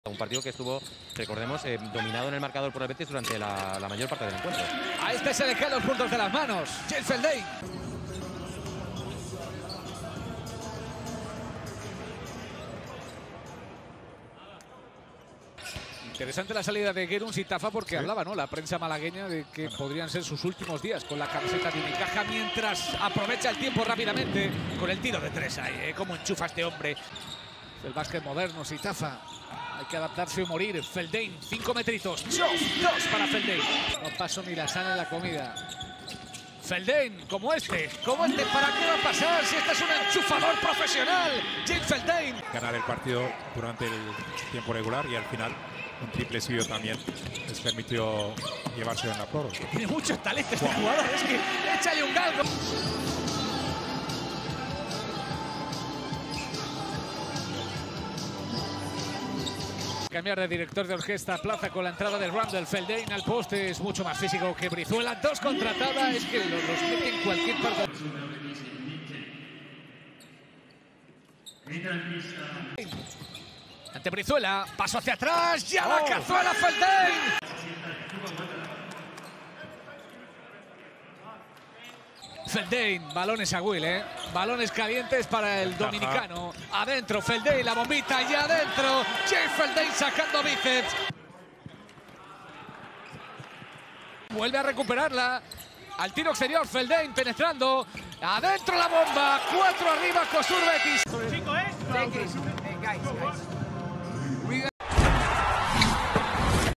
Un partido que estuvo, recordemos, dominado en el marcador por el Betis durante la mayor parte del encuentro. A este se le caen los puntos de las manos. James Feldain. Interesante la salida de Gueruns y Tafa porque hablaba, ¿no?, la prensa malagueña de que podrían ser sus últimos días con la camiseta de Unicaja, mientras aprovecha el tiempo rápidamente con el tiro de tres ahí, ¿Cómo enchufa este hombre? El básquet moderno, Tafa. Hay que adaptarse o morir. Feldain, 5 metritos. Dos para Feldain. No paso ni la sana en la comida. Feldain, como este, ¿para qué va a pasar si este es un enchufador profesional? James Feldain. Ganar el partido durante el tiempo regular y al final un triple suyo también les permitió llevarse en la prórroga. Tiene mucho talento este jugador, es que échale un galgo. Cambiar de director de orquesta Plaza con la entrada de Randall. Feldain al poste, es mucho más físico que Brizuela. 2 contratada, es que los mete en cualquier parte. Ante Brizuela, paso hacia atrás, ya la cazuela Feldain. Feldain, balones a Will, balones calientes para el dominicano. Adentro, Feldain, la bombita y adentro. James Feldain sacando bíceps. Vuelve a recuperarla. Al tiro exterior, Feldain penetrando. Adentro la bomba. 4 arriba, Cosur Betis.